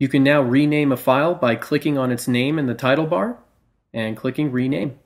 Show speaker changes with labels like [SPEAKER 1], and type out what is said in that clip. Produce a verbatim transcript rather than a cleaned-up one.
[SPEAKER 1] You can now rename a file by clicking on its name in the title bar and clicking Rename.